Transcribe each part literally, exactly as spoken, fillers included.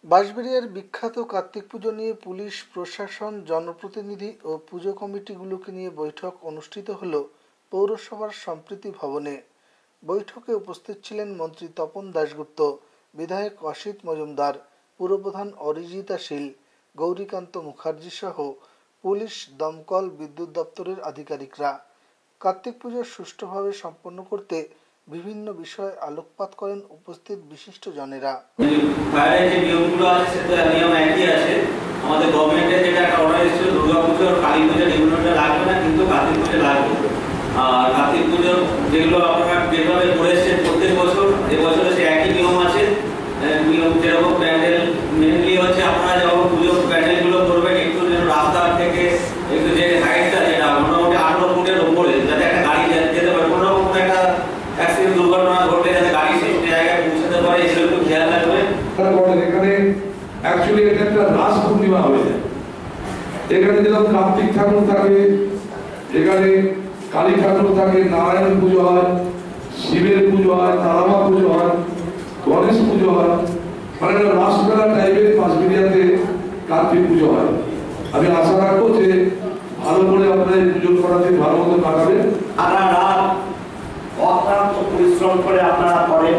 বাঁশবেড়িয়ার বিখ্যাত কার্তিক পুজো নিয়ে পুলিশ প্রশাসন, জনপ্রতিনিধি ও পুজো কমিটিগুলোকে নিয়ে বৈঠক অনুষ্ঠিত হল পৌরসভার সম্প্রীতি ভবনে। বৈঠকে উপস্থিত ছিলেন মন্ত্রী তপন দাশগুপ্ত, বিধায়ক অসিত মজুমদার, পুরপ্রধান অরিজিতা শীল, গৌরীকান্ত মুখার্জি সহ পুলিশ, দমকল, বিদ্যুৎ দপ্তরের আধিকারিকরা। কার্তিক পুজো সুষ্ঠুভাবে সম্পন্ন করতে বিভিন্ন বিষয়ে আলোকপাত করেন উপস্থিত বিশিষ্টজনেরা। ফায়ারের যে নিয়মগুলো আছে সেটা নিয়ম একই আছে। আমাদের গভর্নমেন্টের যেটা একটা অর্ডার এসেছিল, দুর্গা পুজো আর কালী পুজো এগুলোটা লাগবে না, কিন্তু কার্তিক পুজো লাগবে। আর কার্তিক পুজো যেগুলো আপনারা যেভাবে করেছেন প্রত্যেক বছর, এবছরে সে একই নিয়ম আছে। নিয়ম যেরকম প্যান্ডেল মেনলি হচ্ছে আপনারা যখন পুজো প্যান্ডেলগুলো করবেন একটু যেন রাস্তা থেকে একটু যে হাইটটা যেটা মোটামুটি আঠারো ফুটের উপরে, যাতে একটা গাড়ি যেতে পারে, কোনো রকম একটা অ্যাক্সিডেন্ট দুর্ঘটনা ঘটলে যাতে গাড়ি সেই জায়গায় পৌঁছাতে পারে, এগুলো একটু খেয়াল রাখবে। এখানে অ্যাকচুয়ালি এটা একটা রাস পূর্ণিমা হয়ে যায়। এখানে যেরকম কার্তিক ঠাকুর থাকে, এখানে কালী ঠাকুর থাকে, নারায়ণ পুজো হয়, শিবের পুজো হয়, তারামা পুজো হয়, গণেশ পুজো হয়, মানে রাসমেলা টাইপের বাঁশবেড়িয়াতে কার্তিক পুজো হয়। আমি আশা রাখবো যে ভালো করে আপনারা এই পুজো করাতে ভালো মতো কাটাবেন। আপনারা অক্লান্ত পরিশ্রম করে আপনারা করেন,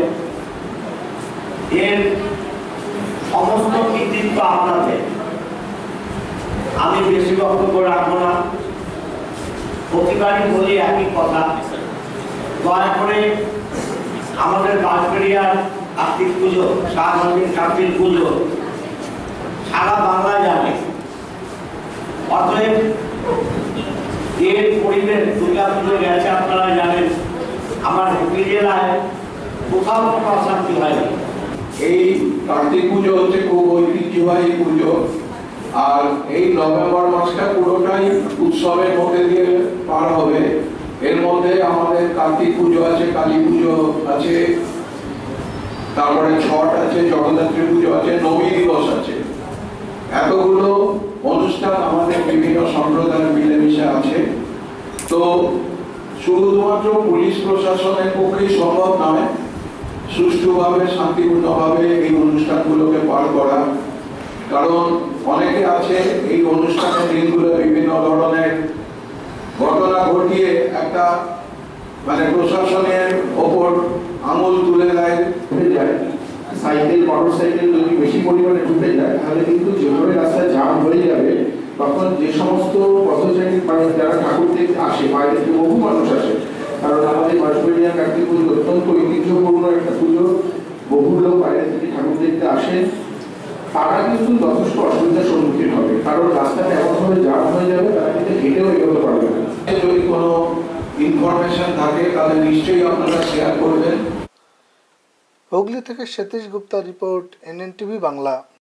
এর সমস্ত কৃতিত্ব আপনাদের। আমি বেশি বক্তব্য রাখবো না, প্রতিবারই বলি একই কথা, দয়া করে আমাদের বাঁশবেড়িয়ার কার্তিক পুজো, শাহবাগের কার্তিক পুজো সারা বাংলায় জানে। অতএব এর পরিবেশ দুর্গা পুজো গেছে আপনারা জানেন, আমার হুগলি জেলায় কোথাও কোনো অশান্তি হয়নি। এই কার্তিক পুজো হচ্ছে খুব ঐতিহ্যবাহী পুজো, আর এই নভেম্বর মাসটা পুরোটাই উৎসবের মধ্যে দিয়ে পার হবে। এর মধ্যে আমাদের কার্তিক পুজো আছে, কালী পুজো আছে, তারপরে ছট আছে, জগদ্ধাত্রী পুজো আছে, নবমী দিবস আছে। এতগুলো অনুষ্ঠান আমাদের বিভিন্ন সম্প্রদায়ের মিলেমিশে আছে। তো শুধুমাত্র পুলিশ প্রশাসনের পক্ষেই সম্ভব নয় সুষ্ঠুভাবে, শান্তিপূর্ণভাবে এই অনুষ্ঠানগুলোকে পার করা। কারণ অনেকে আছে এই অনুষ্ঠানের দিনগুলো বিভিন্ন ধরনের ঘটনা ঘটিয়ে একটা মানে প্রশাসনের ওপর আঙুল তুলে দেয়। সাইকেল, মোটর সাইকেল যদি বেশি পরিমাণে ঢুকে যায় তাহলে কিন্তু যেভাবে রাস্তায় জ্যাম হয়ে যাবে, তখন যে সমস্ত পথচারী মানে যারা ঠাকুর দেখতে আসে, বাইরে থেকে বহু মানুষ আসে, কারণ আমাদের বাঁশবেড়িয়া কার্তিক পুজো অত্যন্ত ঐতিহ্যপূর্ণ একটা পুজো, বহু লোক বাইরে থেকে ঠাকুর দেখতে আসে, তারা কিন্তু যথেষ্ট অসুবিধার সম্মুখীন হবে, কারণ রাস্তাটা এমনভাবে জ্যাম হয়ে যাবে তারা কিন্তু হেঁটেও এগোতে পারবে না। যদি কোনো ইনফরমেশন থাকে তাহলে নিশ্চয়ই আপনারা শেয়ার করবেন। হুগলি থেকে সতীশ গুপ্তা রিপোর্ট, এনএনটিভি বাংলা।